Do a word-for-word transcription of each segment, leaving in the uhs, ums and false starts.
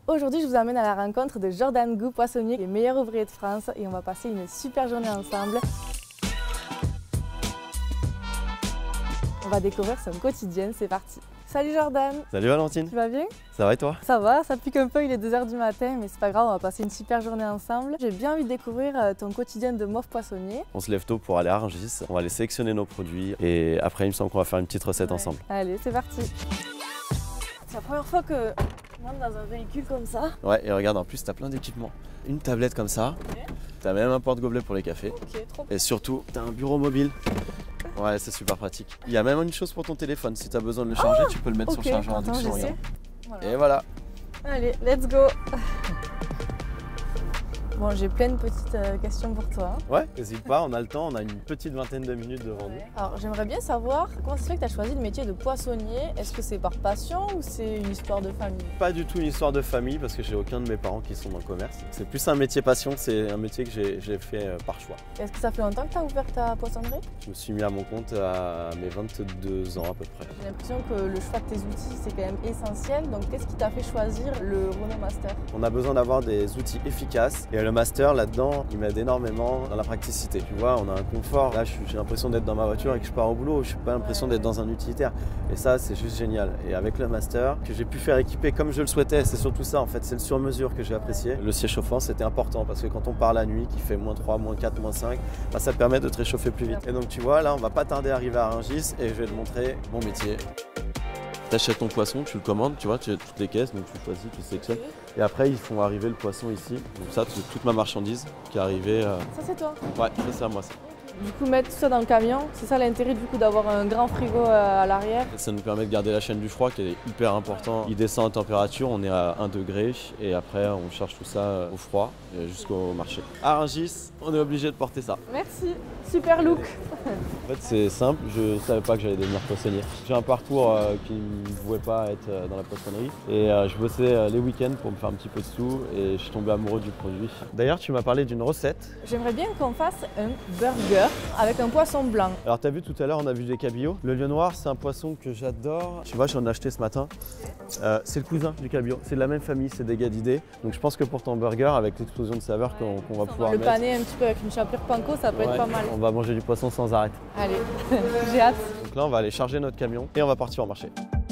Aujourd'hui, je vous amène à la rencontre de Jordan Gou, poissonnier, le meilleur ouvrier de France, et on va passer une super journée ensemble. On va découvrir son quotidien, c'est parti. Salut Jordan. Salut Valentine. Tu vas bien? Ça va et toi? Ça va, ça pique un peu, il est deux heures du matin, mais c'est pas grave, on va passer une super journée ensemble. J'ai bien envie de découvrir ton quotidien de mauve poissonnier. On se lève tôt pour aller à Rungis, on va aller sélectionner nos produits et après il me semble qu'on va faire une petite recette ouais. ensemble. Allez, c'est parti. C'est la première fois que je monte dans un véhicule comme ça. Ouais, et regarde, en plus t'as plein d'équipements. Une tablette comme ça, okay. T'as même un porte-gobelet pour les cafés. Okay, trop et surtout, t'as un bureau mobile. Ouais, c'est super pratique. Il y a même une chose pour ton téléphone. Si tu as besoin de le charger, oh, tu peux le mettre okay. sur le chargeur induction. Voilà. Et voilà. Allez, let's go. Bon, j'ai plein de petites euh, questions pour toi. Ouais, n'hésite pas, on a le temps, on a une petite vingtaine de minutes devant nous. Alors, j'aimerais bien savoir comment ça se fait que tu as choisi le métier de poissonnier. Est-ce que c'est par passion ou c'est une histoire de famille? Pas du tout une histoire de famille parce que j'ai aucun de mes parents qui sont dans le commerce. C'est plus un métier passion, c'est un métier que j'ai fait euh, par choix. Est-ce que ça fait longtemps que tu as ouvert ta poissonnerie? Je me suis mis à mon compte à mes vingt-deux ans à peu près. J'ai l'impression que le choix de tes outils, c'est quand même essentiel. Donc, qu'est-ce qui t'a fait choisir le Renault Master? On a besoin d'avoir des outils efficaces et le Master, là-dedans, il m'aide énormément dans la praticité. Tu vois, on a un confort. Là, j'ai l'impression d'être dans ma voiture et que je pars au boulot. Je n'ai pas l'impression d'être dans un utilitaire. Et ça, c'est juste génial. Et avec le Master, que j'ai pu faire équiper comme je le souhaitais, c'est surtout ça en fait. C'est le sur-mesure que j'ai apprécié. Le siège chauffant, c'était important parce que quand on part la nuit, qui fait moins trois, moins quatre, moins cinq, bah, ça permet de te réchauffer plus vite. Et donc, tu vois, là, on va pas tarder à arriver à Rungis et je vais te montrer mon métier. Tu achètes ton poisson, tu le commandes, tu vois, tu as toutes les caisses, donc tu choisis, tu sélectionnes. Et après, ils font arriver le poisson ici. Donc ça, c'est toute ma marchandise qui est arrivée. Euh... Ça, c'est toi? Ouais, c'est ça, moi. Ça. Du coup, mettre tout ça dans le camion, c'est ça l'intérêt du coup d'avoir un grand frigo à l'arrière. Ça nous permet de garder la chaîne du froid qui est hyper important. Il descend en température, on est à un degré et après on charge tout ça au froid jusqu'au marché. À Rungis, on est obligé de porter ça. Merci, super look. En fait, c'est simple, je savais pas que j'allais devenir poissonnier. J'ai un parcours euh, qui ne pouvait pas être euh, dans la poissonnerie et euh, je bossais euh, les week-ends pour me faire un petit peu de sous et je suis tombé amoureux du produit. D'ailleurs, tu m'as parlé d'une recette. J'aimerais bien qu'on fasse un burger avec un poisson blanc. Alors tu as vu tout à l'heure, on a vu des cabillaud. Le lieu noir, c'est un poisson que j'adore. Tu vois, j'en ai acheté ce matin. Euh, c'est le cousin du cabillaud. C'est de la même famille, c'est des gadidés. Donc je pense que pour ton burger, avec l'explosion de saveurs qu'on qu'on va pouvoir le mettre. Le paner un petit peu avec une chapelure panko, ça peut ouais, être pas mal. On va manger du poisson sans arrêt. Allez, j'ai hâte. Donc là, on va aller charger notre camion et on va partir au marché.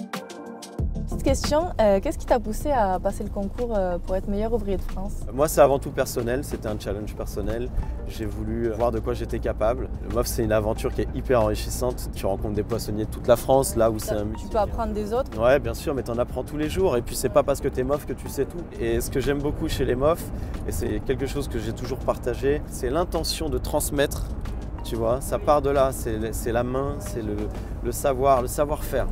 Petite question, euh, qu'est-ce qui t'a poussé à passer le concours euh, pour être meilleur ouvrier de France? Moi, c'est avant tout personnel, c'était un challenge personnel. J'ai voulu voir de quoi j'étais capable. Le M O F, c'est une aventure qui est hyper enrichissante. Tu rencontres des poissonniers de toute la France, là où c'est un... Tu peux apprendre des autres? Ouais, bien sûr, mais tu en apprends tous les jours. Et puis, c'est pas parce que tu es M O F que tu sais tout. Et ce que j'aime beaucoup chez les M O F, et c'est quelque chose que j'ai toujours partagé, c'est l'intention de transmettre. Tu vois, ça part de là, c'est la main, c'est le, le savoir, le savoir-faire.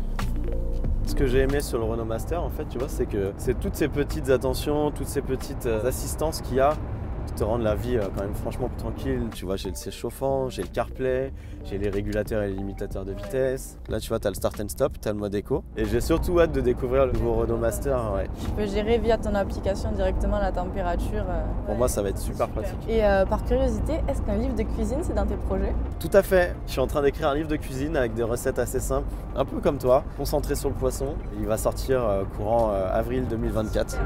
Ce que j'ai aimé sur le Renault Master, en fait, tu vois, c'est que c'est toutes ces petites attentions, toutes ces petites assistances qu'il y a qui te rendent la vie quand même franchement tranquille. Tu vois, j'ai le siège chauffant, j'ai le CarPlay, j'ai les régulateurs et les limitateurs de vitesse. Là, tu vois, tu as le start and stop, tu as le mode éco. Et j'ai surtout hâte de découvrir le nouveau Renault Master. Ouais. Tu peux gérer via ton application directement la température. Euh, Pour ouais. moi, ça va être super, super. pratique. Et euh, par curiosité, est-ce qu'un livre de cuisine, c'est dans tes projets? Tout à fait. Je suis en train d'écrire un livre de cuisine avec des recettes assez simples, un peu comme toi, concentré sur le poisson. Il va sortir euh, courant euh, avril deux mille vingt-quatre.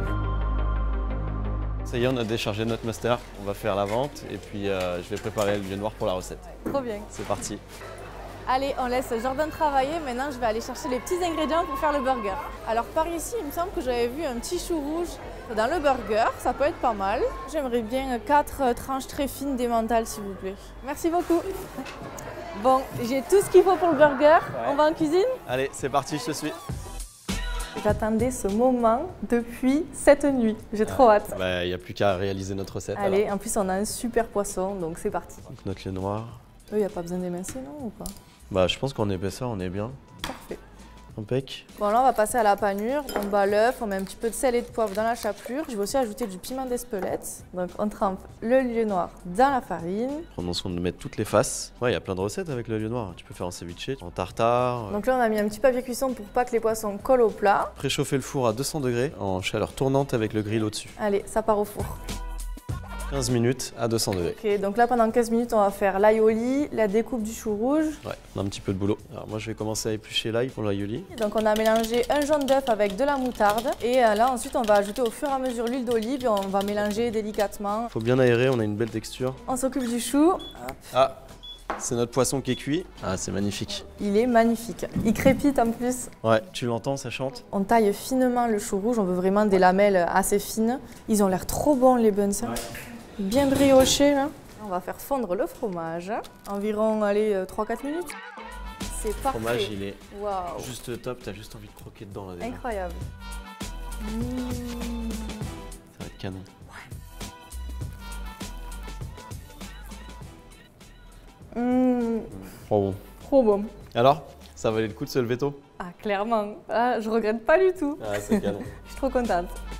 Ça y est, on a déchargé notre Master, on va faire la vente et puis euh, je vais préparer le lieu noir pour la recette. Trop bien. C'est parti. Allez, on laisse Jordan travailler, maintenant je vais aller chercher les petits ingrédients pour faire le burger. Alors par ici, il me semble que j'avais vu un petit chou rouge dans le burger, ça peut être pas mal. J'aimerais bien quatre tranches très fines d'emmental s'il vous plaît. Merci beaucoup. Bon, j'ai tout ce qu'il faut pour le burger, ouais. On va en cuisine? Allez, c'est parti, je te suis. J'attendais ce moment depuis cette nuit. J'ai trop hâte. Il bah, n'y a plus qu'à réaliser notre recette. Allez, alors. En plus on a un super poisson, donc c'est parti. Donc, notre lieu noir. Il n'y a pas besoin d'émincer, non ou pas? Bah, je pense qu'en épaisseur, on est bien. Parfait. Impec. Bon, là, on va passer à la panure. On bat l'œuf, on met un petit peu de sel et de poivre dans la chapelure. Je vais aussi ajouter du piment d'Espelette. Donc, on trempe le lieu noir dans la farine. Prenons soin de mettre toutes les faces. Ouais, il y a plein de recettes avec le lieu noir. Tu peux faire en ceviche, en tartare. Donc là, on a mis un petit papier cuisson pour pas que les poissons collent au plat. Préchauffer le four à deux cents degrés en chaleur tournante avec le grill au-dessus. Allez, ça part au four. quinze minutes à deux cents degrés. Ok, donc là pendant quinze minutes, on va faire l'aioli, la découpe du chou rouge. Ouais, on a un petit peu de boulot. Alors moi, je vais commencer à éplucher l'ail pour l'aioli. Donc on a mélangé un jaune d'œuf avec de la moutarde. Et euh, là, ensuite, on va ajouter au fur et à mesure l'huile d'olive et on va mélanger délicatement. Faut bien aérer, on a une belle texture. On s'occupe du chou. Hop. Ah, c'est notre poisson qui est cuit. Ah, c'est magnifique. Il est magnifique. Il crépite en plus. Ouais, tu l'entends, ça chante. On taille finement le chou rouge. On veut vraiment des lamelles assez fines. Ils ont l'air trop bons, les buns. Ouais. Bien briochés, là. On va faire fondre le fromage. Environ, allez, trois à quatre minutes. C'est parfait. Le fromage, il est wow. juste top. T'as juste envie de croquer dedans, là, déjà. Incroyable. Mmh. Ça va être canon. Mmh. Trop bon. Trop bon. Alors, ça valait le coup de se lever tôt? Ah, clairement. Ah, je regrette pas du tout. Ah, c'est canon. Je suis trop contente.